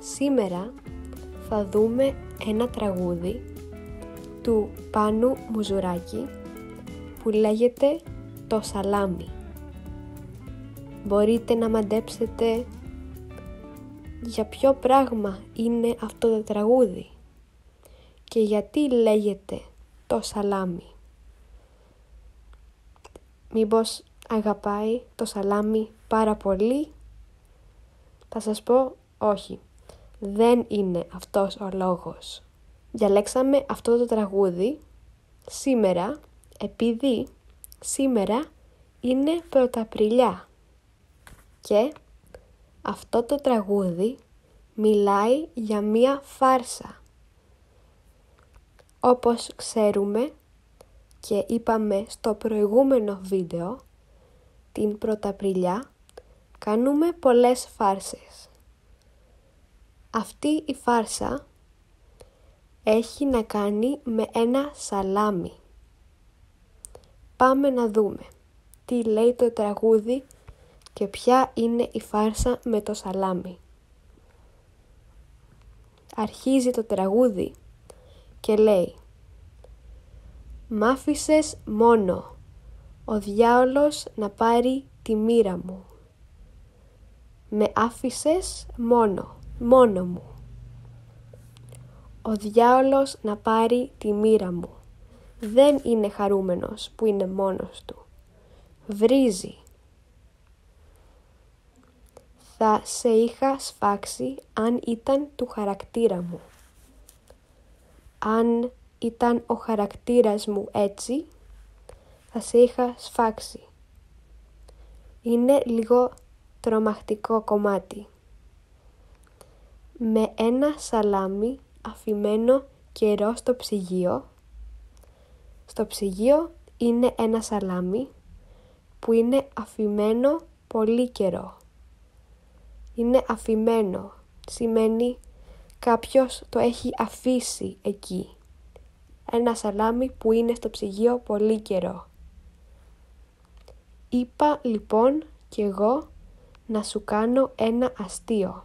Σήμερα θα δούμε ένα τραγούδι του Πάνου Μουζουράκη που λέγεται «Το Σαλάμι». Μπορείτε να μαντέψετε για ποιο πράγμα είναι αυτό το τραγούδι και γιατί λέγεται «Το Σαλάμι». Μήπως αγαπάει το σαλάμι πάρα πολύ? Θα σας πω όχι. Δεν είναι αυτός ο λόγος. Διαλέξαμε αυτό το τραγούδι σήμερα επειδή σήμερα είναι Πρωταπριλιά και αυτό το τραγούδι μιλάει για μία φάρσα. Όπως ξέρουμε και είπαμε στο προηγούμενο βίντεο, την Πρωταπριλιά κάνουμε πολλές φάρσες. Αυτή η φάρσα έχει να κάνει με ένα σαλάμι. Πάμε να δούμε τι λέει το τραγούδι και ποια είναι η φάρσα με το σαλάμι. Αρχίζει το τραγούδι και λέει «Μ' άφησες μόνο, ο διάολος να πάρει τη μοίρα μου. Με άφησες μόνο μου. Ο διάολος να πάρει τη μοίρα μου. Δεν είναι χαρούμενος που είναι μόνος του. Βρίζει. Θα σε είχα σφάξει αν ήταν του χαρακτήρα μου. Αν ήταν ο χαρακτήρας μου έτσι, θα σε είχα σφάξει». Είναι λίγο τρομακτικό κομμάτι. Με ένα σαλάμι αφημένο καιρό στο ψυγείο. Στο ψυγείο είναι ένα σαλάμι που είναι αφημένο πολύ καιρό. Είναι αφημένο, σημαίνει κάποιος το έχει αφήσει εκεί. Ένα σαλάμι που είναι στο ψυγείο πολύ καιρό. Είπα λοιπόν κι εγώ να σου κάνω ένα αστείο.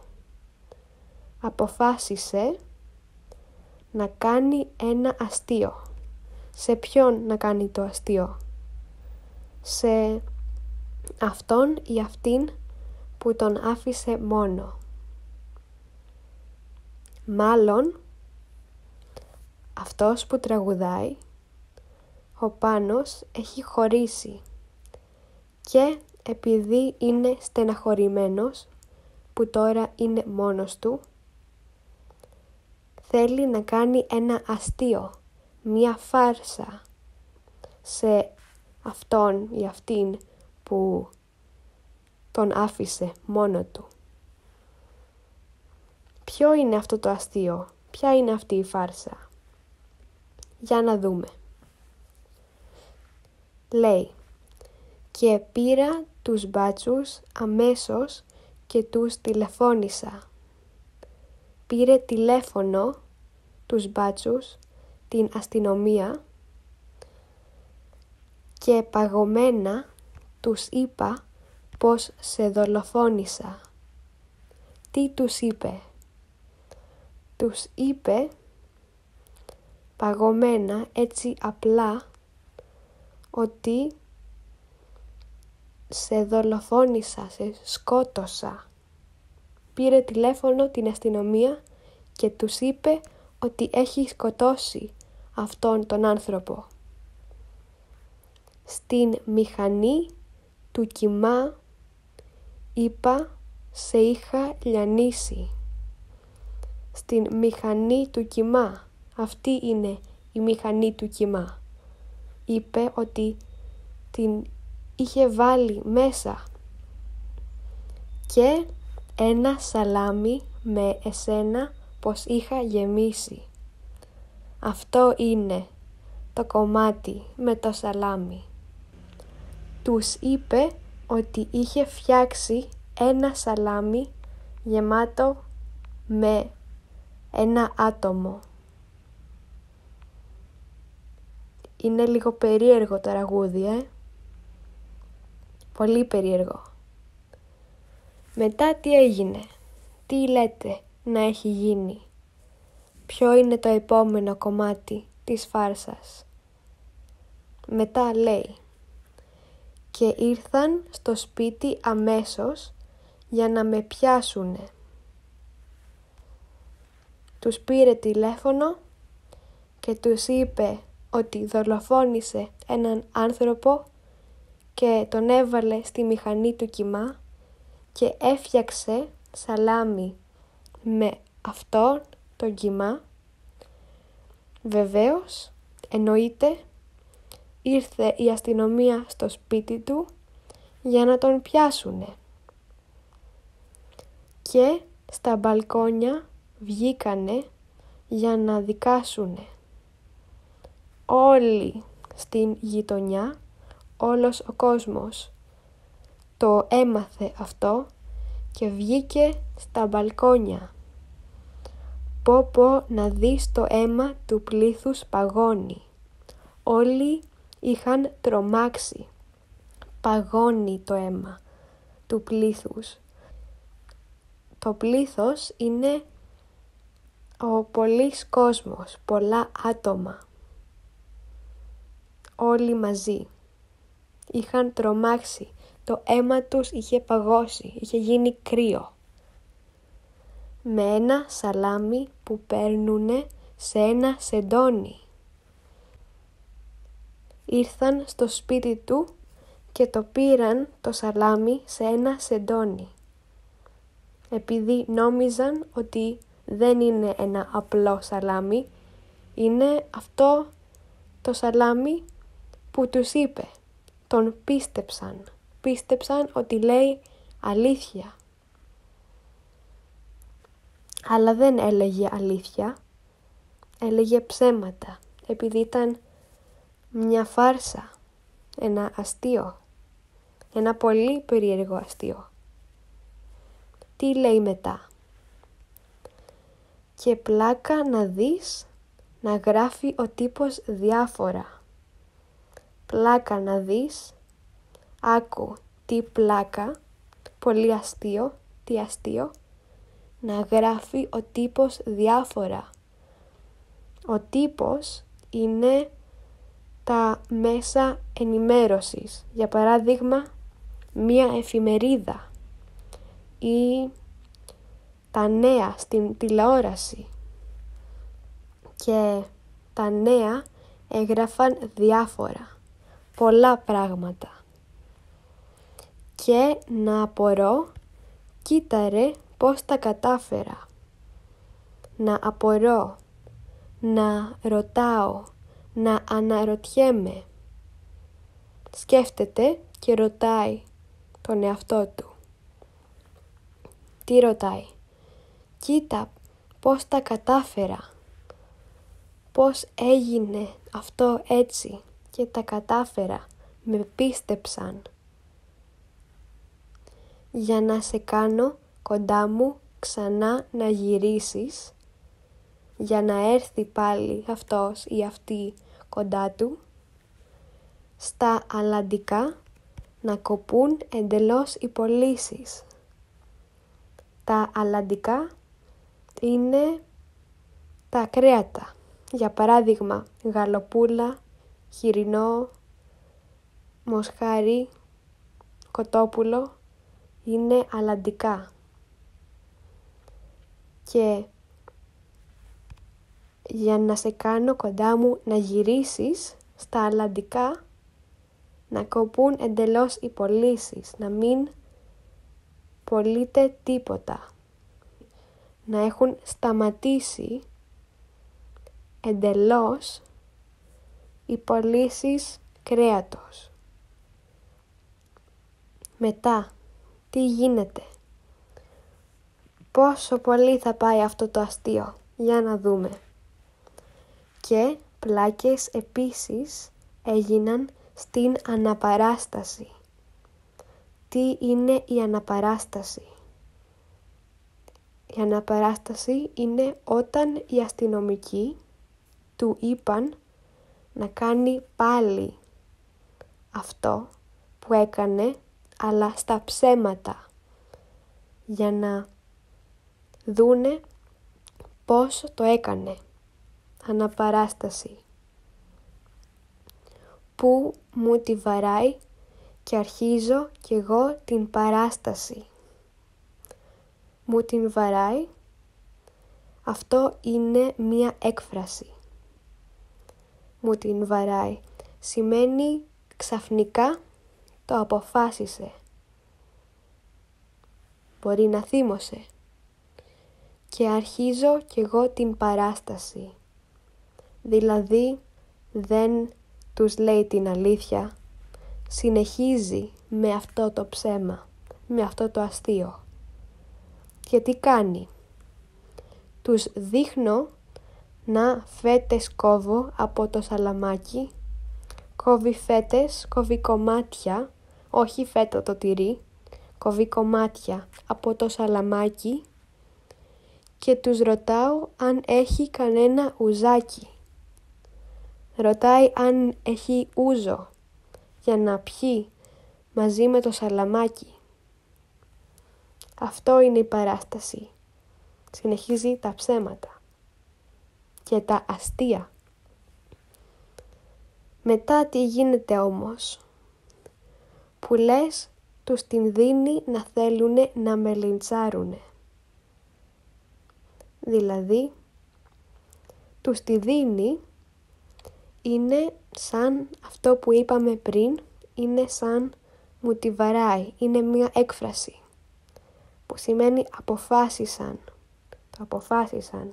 Αποφάσισε να κάνει ένα αστείο. Σε ποιον να κάνει το αστείο? Σε αυτόν ή αυτήν που τον άφησε μόνο. Μάλλον αυτός που τραγουδάει, ο Πάνος, έχει χωρίσει και επειδή είναι στεναχωρημένος που τώρα είναι μόνος του, θέλει να κάνει ένα αστείο, μία φάρσα σε αυτόν ή αυτήν που τον άφησε μόνο του. Ποιο είναι αυτό το αστείο? Ποια είναι αυτή η φάρσα? Για να δούμε. Λέει «Και πήρα τους μπάτσους αμέσως και τους τηλεφώνησα». Πήρε τηλέφωνο τους μπάτσους, την αστυνομία και παγωμένα τους είπα πως σε δολοφόνησα. Τι τους είπε? Τους είπε παγωμένα, έτσι απλά, ότι σε δολοφόνησα, σε σκότωσα. Πήρε τηλέφωνο την αστυνομία και τους είπε ότι έχει σκοτώσει αυτόν τον άνθρωπο. Στην μηχανή του κιμά είπα σε είχα λιανίσει. Στην μηχανή του κιμά, αυτή είναι η μηχανή του κιμά. Είπε ότι την είχε βάλει μέσα και ένα σαλάμι με εσένα πως είχα γεμίσει. Αυτό είναι το κομμάτι με το σαλάμι. Τους είπε ότι είχε φτιάξει ένα σαλάμι γεμάτο με ένα άτομο. Είναι λίγο περίεργο το τραγούδι, Πολύ περίεργο. Μετά τι έγινε? Τι λέτε? να έχει γίνει. Ποιο είναι το επόμενο κομμάτι της φάρσας. Μετά λέει «Και ήρθαν στο σπίτι αμέσως για να με πιάσουνε». Τους πήρε τηλέφωνο και τους είπε ότι δολοφόνησε έναν άνθρωπο και τον έβαλε στη μηχανή του κιμά και έφτιαξε σαλάμι με αυτό το κιμά. Βεβαίως, εννοείται, ήρθε η αστυνομία στο σπίτι του για να τον πιάσουνε. Και στα μπαλκόνια βγήκανε για να δικάσουνε. Όλοι στην γειτονιά, όλος ο κόσμος το έμαθε αυτό και βγήκε στα μπαλκόνια. Πω να δεις το αίμα του πλήθους παγώνει. Όλοι είχαν τρομάξει. Παγώνει το αίμα του πλήθους. Το πλήθος είναι ο πολύς κόσμος, πολλά άτομα. Όλοι μαζί είχαν τρομάξει. Το αίμα τους είχε παγώσει, είχε γίνει κρύο. Με ένα σαλάμι που παίρνουνε σε ένα σεντόνι. Ήρθαν στο σπίτι του και το πήραν το σαλάμι σε ένα σεντόνι. Επειδή νόμιζαν ότι δεν είναι ένα απλό σαλάμι, είναι αυτό το σαλάμι που τους είπε. Τον πίστεψαν. Πίστεψαν ότι λέει αλήθεια. Αλλά δεν έλεγε αλήθεια. Έλεγε ψέματα. Επειδή ήταν μια φάρσα. Ένα αστείο. Ένα πολύ περίεργο αστείο. Τι λέει μετά? Και πλάκα να δεις να γράφει ο τύπος διάφορα. Πλάκα να δεις. Άκου τι πλάκα. Πολύ αστείο. Τι αστείο. Να γράφει ο τύπος διάφορα. Ο τύπος είναι τα μέσα ενημέρωσης. Για παράδειγμα, μία εφημερίδα ή τα νέα στην τηλεόραση. Και τα νέα έγραφαν διάφορα, πολλά πράγματα. Και να απορώ, κοίτα ρε πώς τα κατάφερα. Να απορώ, να ρωτάω, να αναρωτιέμαι. Σκέφτεται και ρωτάει τον εαυτό του. Τι ρωτάει? Κοίτα πώς τα κατάφερα. Πώς έγινε αυτό έτσι και τα κατάφερα. Με πίστεψαν. Για να σε κάνω κοντά μου ξανά να γυρίσεις. Για να έρθει πάλι αυτός ή αυτή κοντά του. Στα αλλαντικά να κοπούν εντελώς οι πωλήσεις. Τα αλλαντικά είναι τα κρέατα. Για παράδειγμα, γαλοπούλα, χοιρινό, μοσχάρι, κοτόπουλο είναι αλλαντικά. Και για να σε κάνω κοντά μου να γυρίσεις στα αλλαντικά, να κοπούν εντελώς οι πωλήσεις, να μην πωλείται τίποτα. Να έχουν σταματήσει εντελώς οι πωλήσεις κρέατος. Μετά, τι γίνεται? Πόσο πολύ θα πάει αυτό το αστείο? Για να δούμε. Και πλάκες επίσης έγιναν στην αναπαράσταση. Τι είναι η αναπαράσταση? Η αναπαράσταση είναι όταν οι αστυνομικοί του είπαν να κάνει πάλι αυτό που έκανε, αλλά στα ψέματα, για να δούνε πώς το έκανε. Αναπαράσταση. Που μου τη βαράει και αρχίζω κι εγώ την παράσταση. Μου την βαράει. Αυτό είναι μία έκφραση. Μου την βαράει σημαίνει ξαφνικά το αποφάσισε. Μπορεί να θύμωσε. Και αρχίζω κι εγώ την παράσταση. Δηλαδή δεν τους λέει την αλήθεια. Συνεχίζει με αυτό το ψέμα, με αυτό το αστείο. Και τι κάνει. Τους δείχνω να φέτες κόβω από το σαλαμάκι. Κόβει φέτες, κόβει κομμάτια, όχι φέτα το τυρί. Κόβει κομμάτια από το σαλαμάκι και τους ρωτάω αν έχει κανένα ουζάκι. Ρωτάει αν έχει ούζο για να πιει μαζί με το σαλαμάκι. Αυτό είναι η παράσταση. Συνεχίζει τα ψέματα και τα αστεία. Μετά τι γίνεται όμως, που λες τους την δίνει να θέλουνε να με λιντσάρουνε. Δηλαδή, τους τη δίνει είναι σαν αυτό που είπαμε πριν, είναι σαν μου τη βαράει, είναι μία έκφραση που σημαίνει αποφάσισαν, το αποφάσισαν.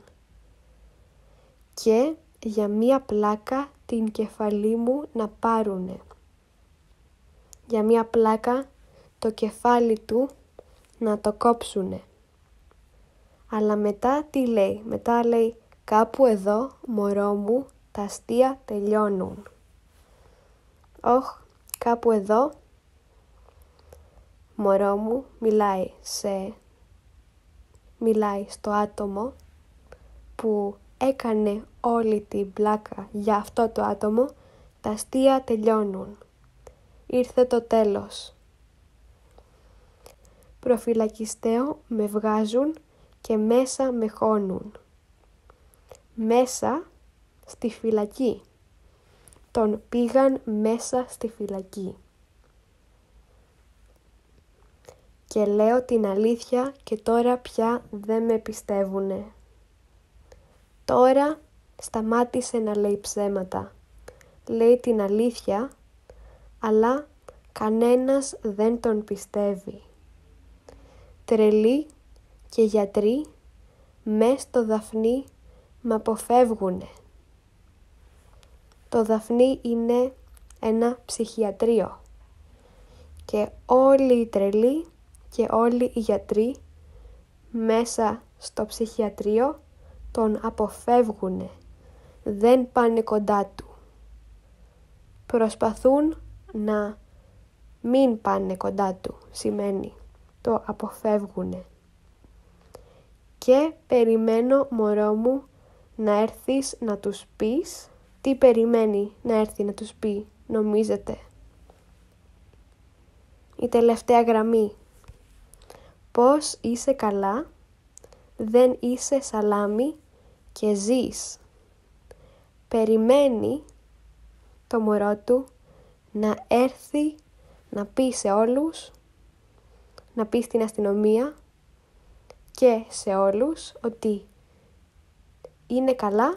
Και για μία πλάκα την κεφαλή μου να πάρουνε. Για μία πλάκα το κεφάλι του να το κόψουνε. Αλλά μετά τι λέει, μετά λέει κάπου εδώ μωρό μου τα αστεία τελειώνουν. Κάπου εδώ μωρό μου μιλάει στο άτομο που έκανε όλη την πλάκα για αυτό το άτομο, τα αστεία τελειώνουν. Ήρθε το τέλος. Προφυλακιστέο με βγάζουν και μέσα με χώνουν. Μέσα στη φυλακή. Τον πήγαν μέσα στη φυλακή. Και λέω την αλήθεια και τώρα πια δεν με πιστεύουνε. Τώρα σταμάτησε να λέει ψέματα. Λέει την αλήθεια, αλλά κανένας δεν τον πιστεύει. Τρελοί και γιατροί μες στο Δαφνί μ' αποφεύγουνε. Το Δαφνί είναι ένα ψυχιατρίο και όλοι οι τρελοί και όλοι οι γιατροί μέσα στο ψυχιατρίο τον αποφεύγουνε. Δεν πάνε κοντά του. Προσπαθούν να μην πάνε κοντά του, σημαίνει. Το αποφεύγουνε. Και περιμένω μωρό μου να έρθεις να τους πεις. Τι περιμένει να έρθει να τους πει, νομίζετε? Η τελευταία γραμμή. Πώς είσαι καλά, δεν είσαι σαλάμι και ζεις. Περιμένει το μωρό του να έρθει να πει σε όλους, να πει στην αστυνομία και σε όλους ότι είναι καλά,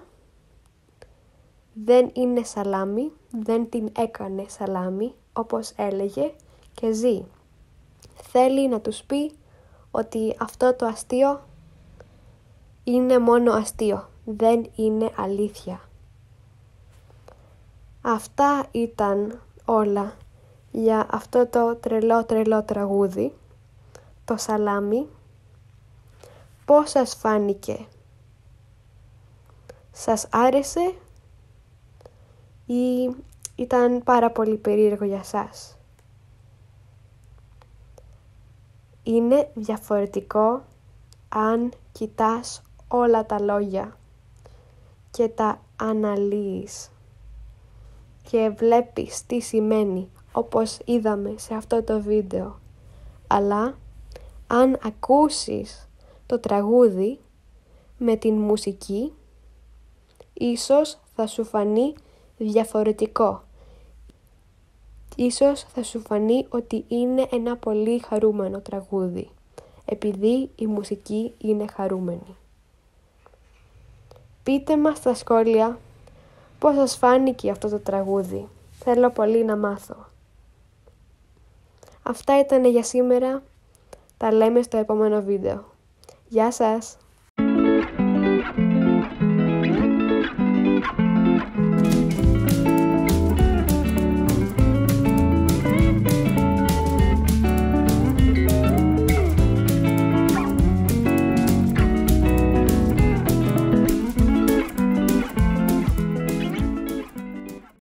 δεν είναι σαλάμι, δεν την έκανε σαλάμι όπως έλεγε και ζει. Θέλει να τους πει ότι αυτό το αστείο είναι μόνο αστείο, δεν είναι αλήθεια. Αυτά ήταν όλα για αυτό το τρελό τραγούδι, το σαλάμι. Πώς σας φάνηκε? Σας άρεσε ή ήταν πάρα πολύ περίεργο για σας? Είναι διαφορετικό αν κοιτάς όλα τα λόγια και τα αναλύεις και βλέπεις τι σημαίνει, όπως είδαμε σε αυτό το βίντεο. Αλλά αν ακούσεις το τραγούδι με την μουσική, ίσως θα σου φανεί διαφορετικό. Ίσως θα σου φανεί ότι είναι ένα πολύ χαρούμενο τραγούδι, επειδή η μουσική είναι χαρούμενη. Πείτε μας στα σχόλια πώς σας φάνηκε αυτό το τραγούδι. Θέλω πολύ να μάθω. Αυτά ήταν για σήμερα. Τα λέμε στο επόμενο βίντεο. Γεια σας!